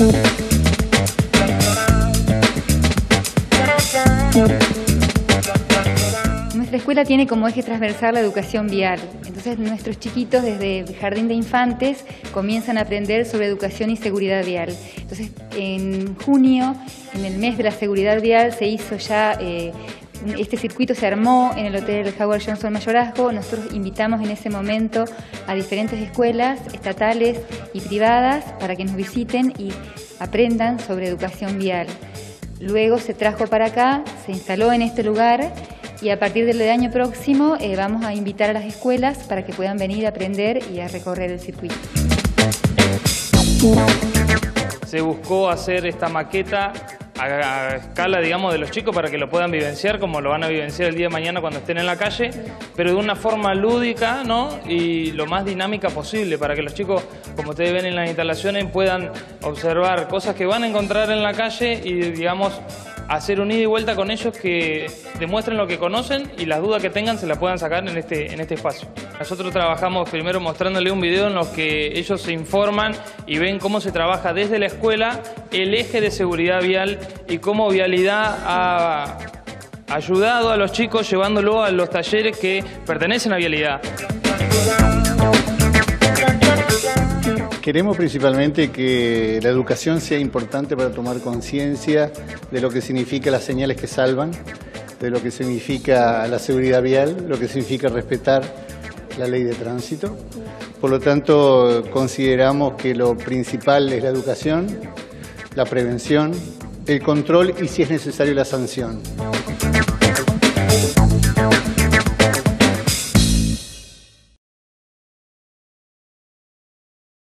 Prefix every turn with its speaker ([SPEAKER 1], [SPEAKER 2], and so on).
[SPEAKER 1] Nuestra escuela tiene como eje transversal la educación vial. Entonces nuestros chiquitos desde el jardín de infantes comienzan a aprender sobre educación y seguridad vial. Entonces en junio, en el mes de la seguridad vial, se hizo ya, este circuito se armó en el Hotel Howard Johnson Mayorazgo. Nosotros invitamos en ese momento a diferentes escuelas estatales y privadas para que nos visiten y aprendan sobre educación vial. Luego se trajo para acá, se instaló en este lugar y a partir del año próximo vamos a invitar a las escuelas para que puedan venir a aprender y a recorrer el circuito.
[SPEAKER 2] Se buscó hacer esta maqueta a escala, digamos, de los chicos para que lo puedan vivenciar como lo van a vivenciar el día de mañana cuando estén en la calle, pero de una forma lúdica, ¿no? Y lo más dinámica posible para que los chicos, como ustedes ven en las instalaciones, puedan observar cosas que van a encontrar en la calle y, digamos, hacer un ida y vuelta con ellos que demuestren lo que conocen y las dudas que tengan se las puedan sacar en este espacio. Nosotros trabajamos primero mostrándole un video en los que ellos se informan y ven cómo se trabaja desde la escuela el eje de seguridad vial y cómo Vialidad ha ayudado a los chicos llevándolo a los talleres que pertenecen a Vialidad.
[SPEAKER 3] Queremos principalmente que la educación sea importante para tomar conciencia de lo que significa las señales que salvan, de lo que significa la seguridad vial, lo que significa respetar la ley de tránsito. Por lo tanto, consideramos que lo principal es la educación, la prevención, el control y, si es necesario, la sanción.